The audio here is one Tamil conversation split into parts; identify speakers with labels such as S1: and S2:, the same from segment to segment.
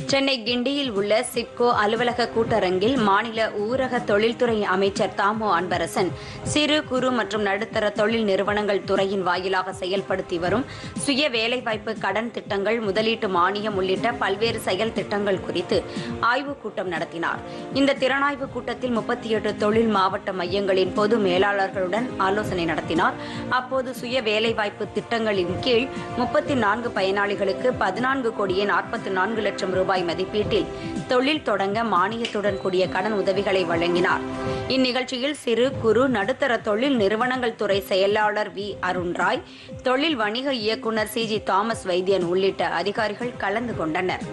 S1: சென்னை கிண்டியில் உள்ள சிட்கோ அலுவலக கூட்டரங்கில் மாநில ஊரக தொழில்துறை அமைச்சர் தாமோ அன்பரசன் சிறு குறு மற்றும் நடுத்தர தொழில் நிறுவனங்கள் துறையின் வாயிலாக செயல்படுத்தி வரும் சுய வேலைவாய்ப்பு கடன் திட்டங்கள், முதலீட்டு மானியம் உள்ளிட்ட பல்வேறு செயல் திட்டங்கள் குறித்து ஆய்வுக் கூட்டம் நடத்தினார். இந்த திறனாய்வு கூட்டத்தில் 38 தொழில் மாவட்ட மையங்களின் பொது மேலாளர்களுடன் ஆலோசனை நடத்தினார். அப்போது சுய வேலைவாய்ப்பு திட்டங்களின் கீழ் 34 பயனாளிகளுக்கு 14 கோடியே 44 லட்சம் ரூபாய் மதிப்பீட்டில் தொழில் தொடங்க மானியத்துடன் கூடிய கடன் உதவிகளை வழங்கினார். இந்நிகழ்ச்சியில் சிறு குறு நடுத்தர தொழில் நிறுவனங்கள் துறை செயலாளர் வி அருண்ராய், தொழில் வணிக இயக்குநர் CG தாமஸ் வைத்தியன் உள்ளிட்ட அதிகாரிகள் கலந்து கொண்டனர்.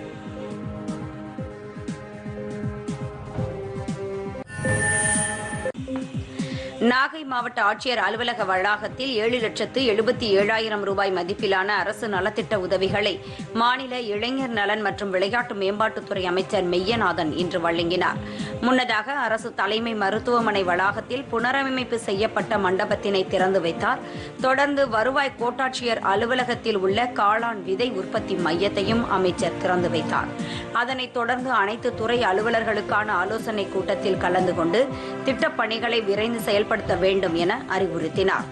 S1: நாகை மாவட்ட ஆட்சியர் அலுவலக வளாகத்தில் 7,77,000 ரூபாய் மதிப்பிலான அரசு நலத்திட்ட உதவிகளை மாநில இளைஞர் நலன் மற்றும் விளையாட்டு மேம்பாட்டுத்துறை அமைச்சர் மெய்யநாதன் இன்று வழங்கினார். முன்னதாக அரசு தலைமை மருத்துவமனை வளாகத்தில் புனரமைப்பு செய்யப்பட்ட மண்டபத்தினை திறந்து வைத்தார். தொடர்ந்து வருவாய் கோட்டாட்சியர் அலுவலகத்தில் உள்ள காளான் விதை உற்பத்தி மையத்தையும் அமைச்சர் திறந்து வைத்தார். அதனைத் தொடர்ந்து அனைத்து துறை அலுவலர்களுக்கான ஆலோசனைக் கூட்டத்தில் கலந்து கொண்டு திட்டப் பணிகளை விரைந்து செயல்படுத்த வேண்டும் என அறிவுறுத்தினார்.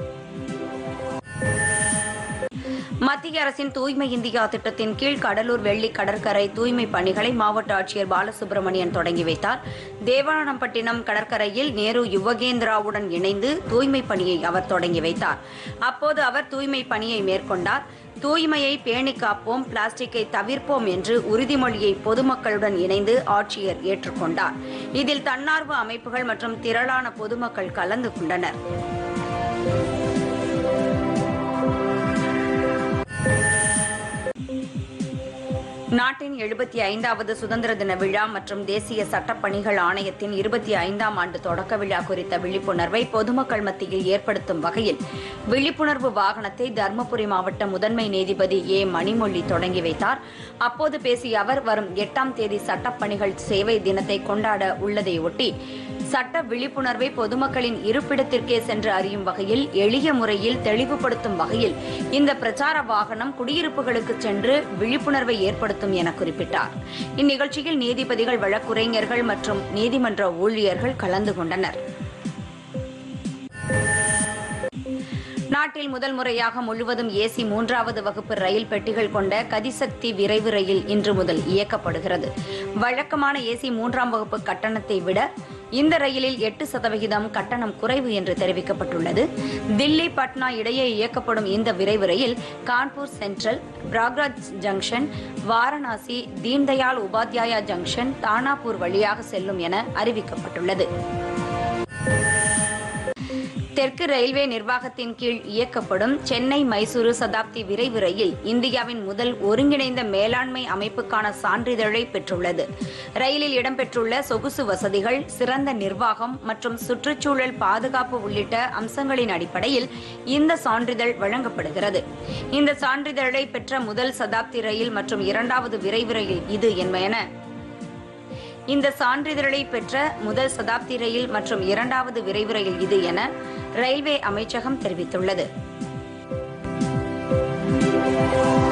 S1: மத்திய அரசின் தூய்மை இந்தியா திட்டத்தின் கீழ் கடலூர் வெள்ளி கடற்கரை தூய்மை பணிகளை மாவட்ட ஆட்சியர் பாலசுப்ரமணியன் தொடங்கி வைத்தார். தேவநானப்பட்டினம் கடற்கரையில் நேரு யுவகேந்திராவுடன் இணைந்து தூய்மை பணியை அவர் தொடங்கி வைத்தார். அப்போது அவர் தூய்மை பணியை மேற்கொண்டார். தூய்மையை பேணி காப்போம், பிளாஸ்டிக்கை தவிர்ப்போம் என்று உறுதிமொழியை பொதுமக்களுடன் இணைந்து ஆட்சியர் ஏற்றுக்கொண்டார். இதில் தன்னார்வ அமைப்புகள் மற்றும் திரளான பொதுமக்கள் கலந்து கொண்டனர். நாட்டின் 75வது சுதந்திர தின விழா மற்றும் தேசிய சட்டப்பணிகள் ஆணையத்தின் 25ஆம் ஆண்டு தொடக்க விழா குறித்த விழிப்புணர்வை பொதுமக்கள் மத்தியில் ஏற்படுத்தும் வகையில் விழிப்புணர்வு வாகனத்தை தருமபுரி மாவட்ட முதன்மை நீதிபதி ஏ மணிமொழி தொடங்கி வைத்தார். அப்போது பேசிய அவர், வரும் 8ஆம் தேதி சட்டப்பணிகள் சேவை தினத்தை கொண்டாட உள்ளதையொட்டி சட்ட விழிப்புணர்வை பொதுமக்களின் இருப்பிடத்திற்கே சென்று அறியும் வகையில் எளிய முறையில் தெளிவுபடுத்தும் வகையில் இந்த பிரச்சார வாகனம் குடியிருப்புகளுக்கு சென்று விழிப்புணர்வை ஏற்படுத்தும் என குறிப்பிட்டார். இந்நிகழ்ச்சியில் நீதிபதிகள், வழக்குரைஞர்கள் மற்றும் நீதிமன்ற ஊழியர்கள் கலந்து கொண்டனர். நாட்டில் முதல் முறையாக முழுவதும் ஏசி 3வது வகுப்பு ரயில் பெட்டிகள் கொண்ட கதிசக்தி விரைவு ரயில் இன்று முதல் இயக்கப்படுகிறது. வழக்கமான ஏசி 3ஆம் வகுப்பு கட்டணத்தை விட இந்த ரயிலில் 8% கட்டணம் குறைவு என்று தெரிவிக்கப்பட்டுள்ளது. தில்லி, பட்னா இடையே இயக்கப்படும் இந்த விரைவு ரயில் Kanpur central, Prayagraj junction, Varanasi, Deendayal Upadhyaya junction, Danapur வழியாக செல்லும் என அறிவிக்கப்பட்டுள்ளது. தெற்கு ரயில்வே நிர்வாகத்தின் கீழ் இயக்கப்படும் சென்னை மைசூரு சதாப்தி விரைவு ரயில் இந்தியாவின் முதல் ஒருங்கிணைந்த மேலாண்மை அமைப்புக்கான சான்றிதழை பெற்றுள்ளது. ரயிலில் இடம்பெற்றுள்ள சொகுசு வசதிகள், சிறந்த நிர்வாகம் மற்றும் சுற்றுச்சூழல் பாதுகாப்பு உள்ளிட்ட அம்சங்களின் அடிப்படையில் இந்த சான்றிதழ் வழங்கப்படுகிறது. இந்த சான்றிதழை பெற்ற முதல் சதாப்தி ரயில் மற்றும் 2வது விரைவு ரயில் இது என இந்த சான்றிதழை பெற்ற முதல் சதாப்தி ரயில் மற்றும் 2வது விரைவு ரயில் இது என ரயில்வே அமைச்சகம் தெரிவித்துள்ளது.